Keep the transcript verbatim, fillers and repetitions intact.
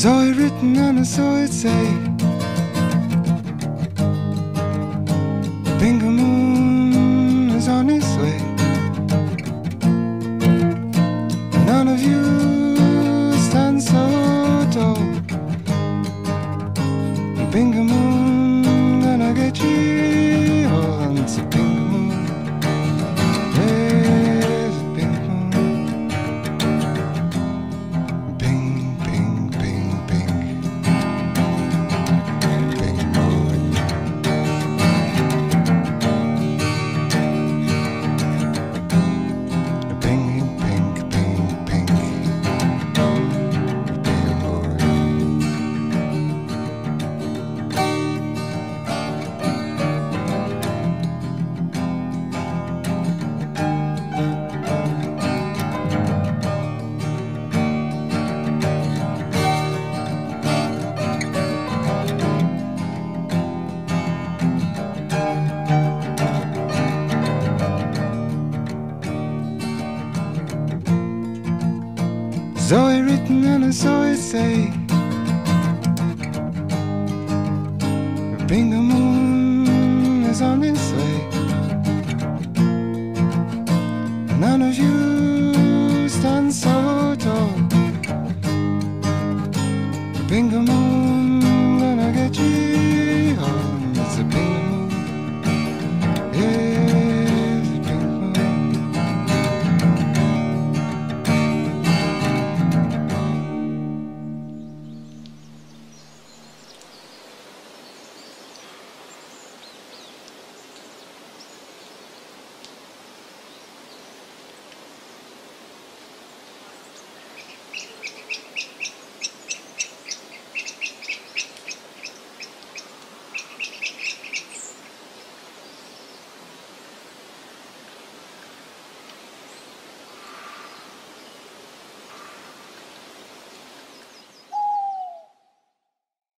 Zoe written and I saw it say, Bingo Moon is on its way. None of you stand so tall. Bingo Moon, gonna get you all. It's a Bingo Moon. There's a Bingo Moon. Bing, bing, bing, bing. Bingo Moon. Bing, bing, bing, bing. Bingo Moon. Zoe written and I saw it say, Bingo Moon is on its way. None of you stand so tall. Bingo Moon.